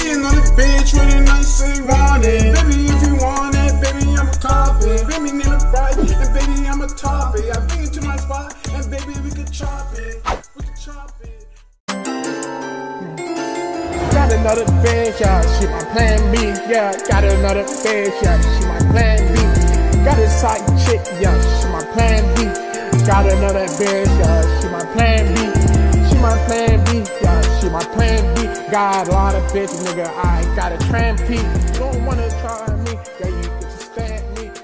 another bitch with a nice say want it. Baby, if you want it, baby, I'ma top it. Baby, need a bright, and baby, I'ma top it. I bring it to my spot, and baby, we could chop it. We could chop it. Got another bitch, yeah, she my plan B. Yeah, got another bitch, yeah, she my plan B. Got a side chick, yeah, she my plan B. Got another bitch, yeah, she my plan B. She my plan B, yeah, she my plan B. Got a lot of bitches, nigga, I ain't got a trampy. Don't wanna try me, yeah, you can stand me.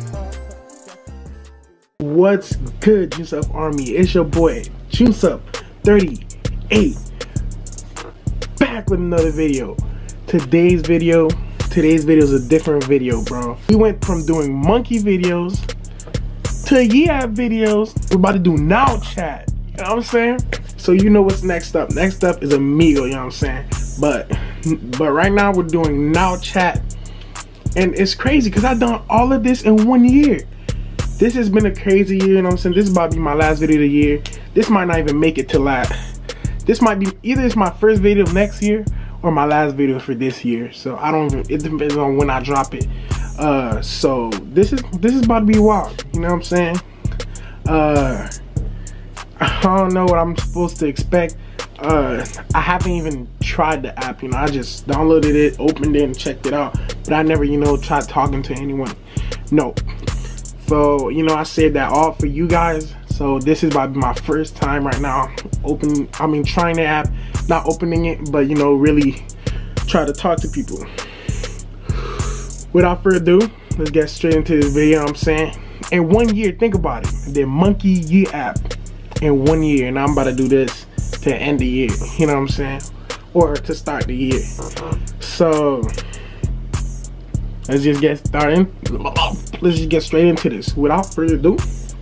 What's good, Juice Up Army? It's your boy, Juice Up 38. Back with another video. Today's video is a different video, bro. We went from doing monkey videos to yeah videos. We're about to do Nowchat. You know what I'm saying? So you know what's next up. Next up is Amigo, you know what I'm saying? But right now we're doing Nowchat. And it's crazy because I've done all of this in 1 year. This has been a crazy year, you know what I'm saying? This is about to be my last video of the year. This might not even make it to last. This might be either it's my first video of next year or my last video for this year. So I don't even, it depends on when I drop it. So this is about to be wild, you know what I'm saying? I don't know what I'm supposed to expect. I haven't even tried the app, you know. I just downloaded it, opened it, and checked it out. But I never, you know, tried talking to anyone. No. So, you know, I said that all for you guys. So this is about to be my first time right now trying the app, not opening it, but, you know, really try to talk to people. Without further ado, let's get straight into this video, you know what I'm saying? In 1 year, think about it. The monkey year app in 1 year, and I'm about to do this to end the year, you know what I'm saying? Or to start the year. So let's just get started. Let's just get straight into this. Without further ado,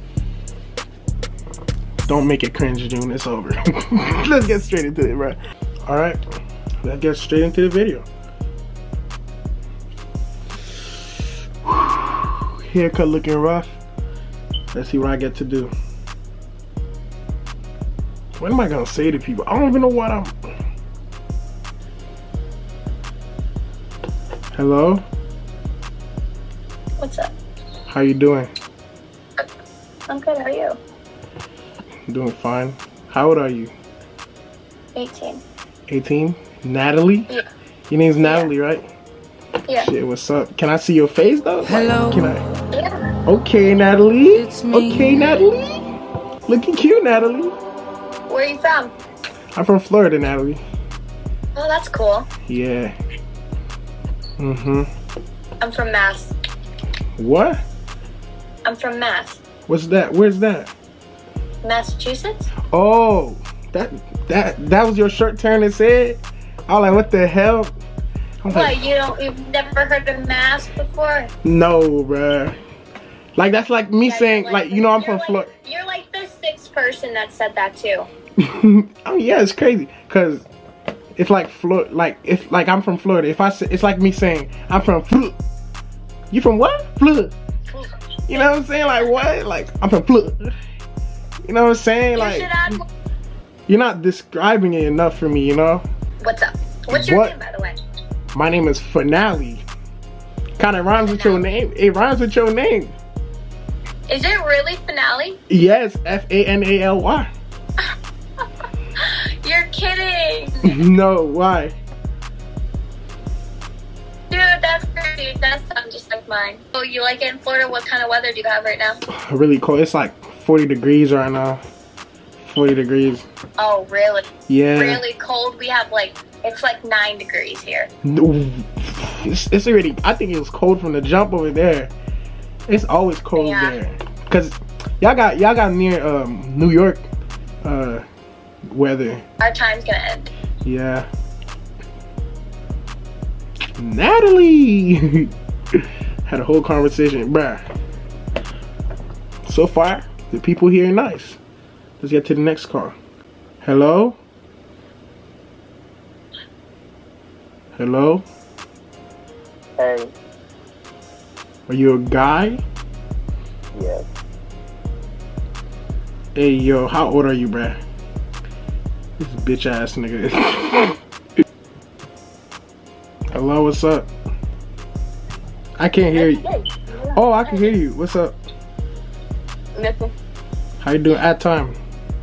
don't make it cringe, June. It's over. Let's get straight into it, bro. All right, let's get straight into the video. Haircut looking rough. Let's see what I get to do. What am I gonna say to people? I don't even know what I'm. Hello? What's up? How you doing? I'm good, how are you? I'm doing fine. How old are you? 18. 18? Natalie? Yeah. Your name's Natalie, right? Yeah. Shit, what's up? Can I see your face though? Hello. Can I? Yeah. Okay, Natalie. It's me. Okay, Natalie. Looking cute, Natalie. Where are you from? I'm from Florida, Natalie. Oh, that's cool. Yeah. I'm from Mass. What? I'm from Mass. What's that? Where's that? Massachusetts? Oh, that was your short turn and said? I was like, what the hell? What, Like, you've never heard of Mass before? no, bruh. Like, that's like me saying, like, you know, I'm from Florida. You're like the sixth person that said that too. I mean, yeah, it's crazy, cause it's like if I'm from Florida. If I say, it's like me saying I'm from Florida. You from what? Florida. You know what I'm saying? Like what? Like I'm from Florida. You know what I'm saying? Like you're not describing it enough for me. You know? What's up? What's your name, by the way? My name is Finale. Kind of rhymes with your name. It rhymes with your name. Is it really Finale? Yes, F-A-N-A-L-Y. You're kidding. No, why? Dude, that's crazy. That sounds just like mine. Oh, you like it in Florida? What kind of weather do you have right now? Really cold. It's like 40 degrees right now. 40 degrees. Oh, really? Yeah. Really cold? We have it's like 9 degrees here. It's already, I think it was cold from the jump over there. It's always cold there. Cause y'all got near New York weather. Our time's gonna end. Yeah. Natalie had a whole conversation, bruh. So far, the people here are nice. Let's get to the next call. Hello? Hello? Hey. Are you a guy? Yes. Hey, yo, how old are you, bruh? This bitch ass nigga. Hello, what's up? I can't hear you. Oh, I can hear you. What's up? Nothing. How you doing at time?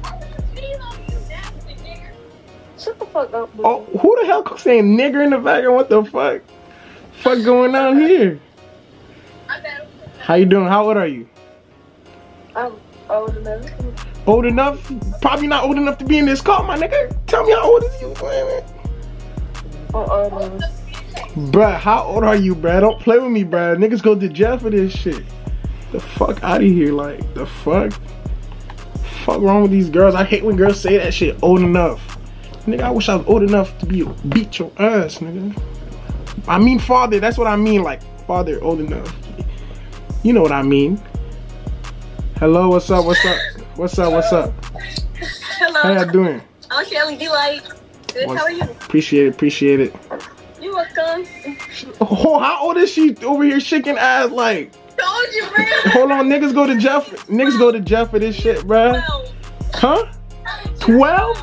Shut the fuck up, boo. Oh, who the hell saying nigger in the background? What the fuck? Fuck going on here? How you doing? How old are you? I'm old enough. Old enough? Probably not old enough to be in this car, my nigga. Tell me how old is you? I'm old enough. Bruh, how old are you, bruh? Don't play with me, bruh. Niggas go to jail for this shit. The fuck out of here, like, the fuck? Fuck wrong with these girls? I hate when girls say that shit, old enough. Nigga, I wish I was old enough to beat your ass, nigga. I mean father, that's what I mean, like, father, old enough. You know what I mean. Hello, what's up, what's up? What's up, what's up? Hello. How y'all doing? I'm Shelly. Do like good? How are you? Appreciate it, appreciate it. You welcome. Oh, how old is she over here shaking ass like? Told you, man. Hold on, niggas go to jail for this shit, bruh. 12. Huh? 12?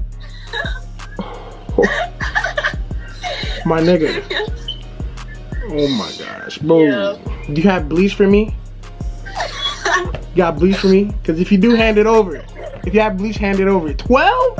My nigga. Oh my gosh, bro. Yeah. Do you have bleach for me? You got bleach for me? Cause if you do, hand it over. If you have bleach, hand it over. 12?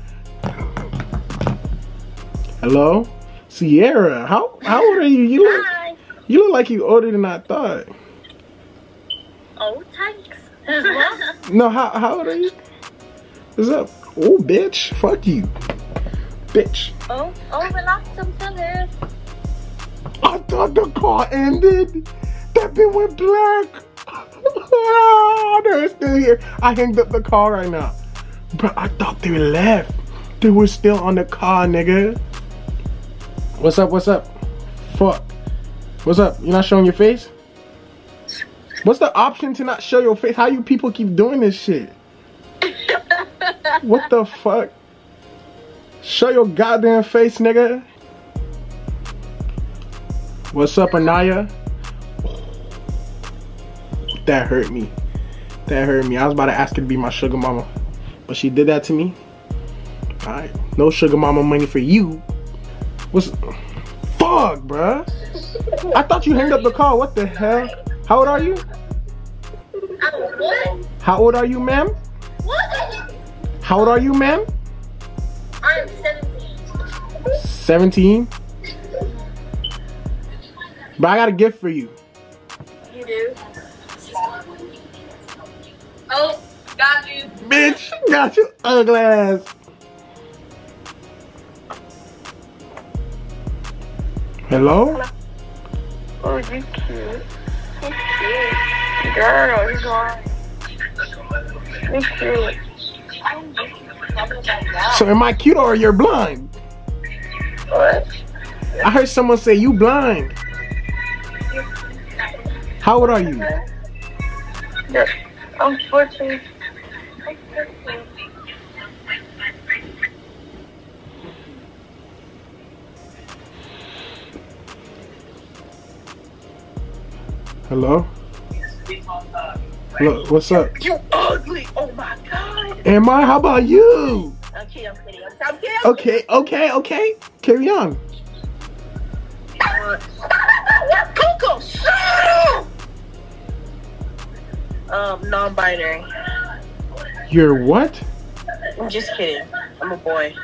Hello? Sierra, how old are you? You look like you older than I thought. Oh, thanks. No, how old are you? What's up? Oh, bitch. Fuck you. Bitch. Oh, relax. I'm still here. I thought the car ended. That bitch went black. Oh, they're still here. I hanged up the car right now. Bro, I thought they left. They were still on the car, nigga. What's up? What's up? Fuck. What's up? You not showing your face? What's the option to not show your face? How you people keep doing this shit? What the fuck? Show your goddamn face, nigga. What's up, Anaya? That hurt me. That hurt me. I was about to ask her to be my sugar mama, but she did that to me. Alright. No sugar mama money for you. What's... Fuck, bruh. I thought you hanged up the call. What the hell? How old are you? What? How old are you, ma'am? What? How old are you, ma'am? I'm 17. 17? But I got a gift for you. You do? Oh, got you. Bitch, got you ugly ass. Hello? Oh, you cute. He's cute. Girl, he's lying. He's cute. So am I cute or you're blind? What? I heard someone say you blind. How old are you? I'm 14. Hello? Look, what's up? You ugly! Oh my god! Am I? How about you? Okay, I'm kidding. I'm kidding. Okay. Carry on. Coco, shut up! Non-binary. You're what? I'm just kidding. I'm a boy.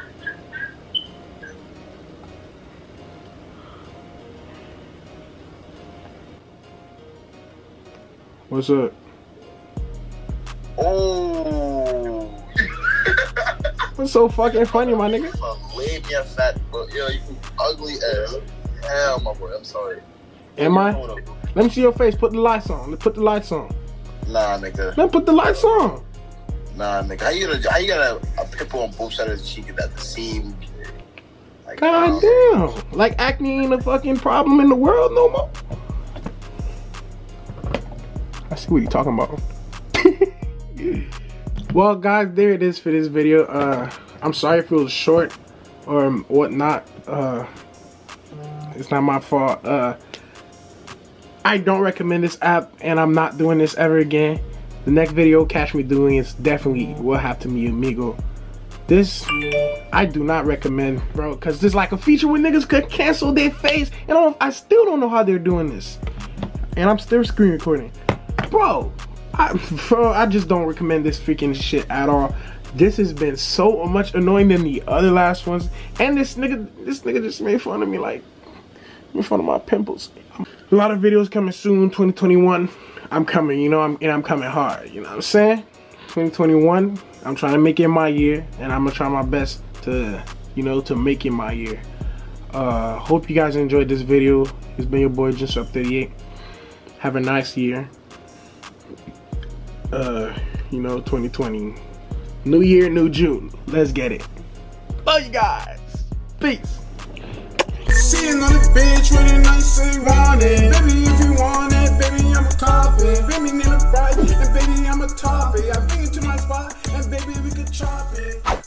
What's up? Oh. What's so fucking funny, my nigga? Leave me a fat, bro. Yo, you ugly as hell, my boy. I'm sorry. Am I? Let me see your face. Put the lights on. Put the lights on. Nah, nigga. Let me put the lights on. Nah, nigga. How you got a pimple on both sides of the cheek and at the seam? Like, God damn. Like acne ain't a fucking problem in the world no more. I see what you're talking about. Well, guys, there it is for this video. I'm sorry if it was short or whatnot. It's not my fault. I don't recommend this app, and I'm not doing this ever again. The next video catch me doing is definitely will have to be amigo. This, I do not recommend, bro, because there's like a feature where niggas could cancel their face, and I still don't know how they're doing this. And I'm still screen recording. Bro, I just don't recommend this freaking shit at all. This has been so much annoying than the other last ones. And this nigga just made fun of me, like, made fun of my pimples. A lot of videos coming soon, 2021. I'm coming, you know, I'm coming hard, you know what I'm saying? 2021, I'm trying to make it my year, and I'm gonna try my best to, you know, to make it my year. Hope you guys enjoyed this video. It's been your boy, Just Up 38. Have a nice year. You know, 2020. New year, new June. Let's get it. Love you guys. Peace. Sitting on the bench with a nice and want it. Baby, if you want it, baby, I'ma top it. Baby, need a bright, and baby, I'ma top it. I bring it to my spot, and baby, we could chop it.